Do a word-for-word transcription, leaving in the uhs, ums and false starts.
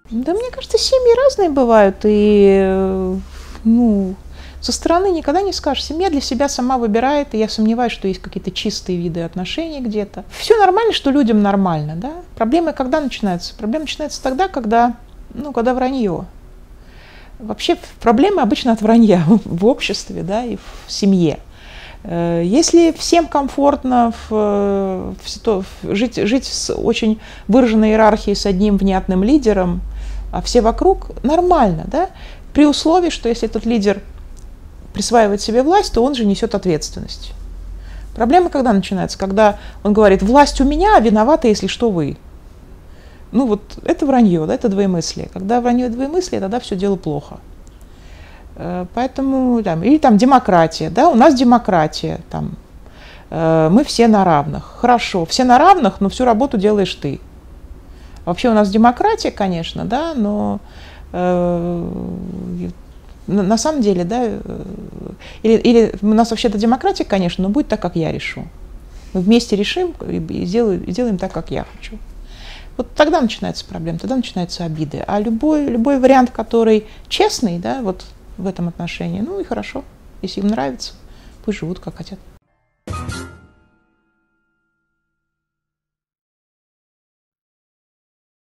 Да, мне кажется, семьи разные бывают, и, ну, со стороны никогда не скажешь. Семья для себя сама выбирает, и я сомневаюсь, что есть какие-то чистые виды отношений где-то. Все нормально, что людям нормально, да? Проблемы когда начинаются? Проблемы начинаются тогда, когда, ну, когда вранье. Вообще проблемы обычно от вранья в обществе, да, и в семье. Если всем комфортно в, в, в, жить, жить с очень выраженной иерархией, с одним внятным лидером, а все вокруг, нормально, да? При условии, что если этот лидер присваивает себе власть, то он же несет ответственность. Проблема когда начинается? Когда он говорит: власть у меня, а виноваты, если что, вы. Ну вот это вранье, да, это двоемыслие. Когда вранье и двоемыслие, тогда все дело плохо. Поэтому, там, или там демократия, да, у нас демократия, там, э, мы все на равных. Хорошо, все на равных, но всю работу делаешь ты. Вообще у нас демократия, конечно, да, но э, на, на самом деле, да, э, или, или у нас вообще-то демократия, конечно, но будет так, как я решу. Мы вместе решим и сделаем, и делаем так, как я хочу. Вот тогда начинается проблема, тогда начинаются обиды. А любой, любой вариант, который честный, да, вот в этом отношении, ну и хорошо, если им нравится, пусть живут как хотят.